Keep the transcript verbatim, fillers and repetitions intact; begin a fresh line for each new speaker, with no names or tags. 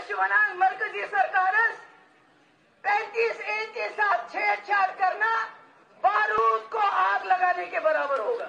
दुश्मना मरकजी सरकार पैंतीस ए के साथ छेड़छाड़ करना बारूद को आग लगाने के बराबर होगा।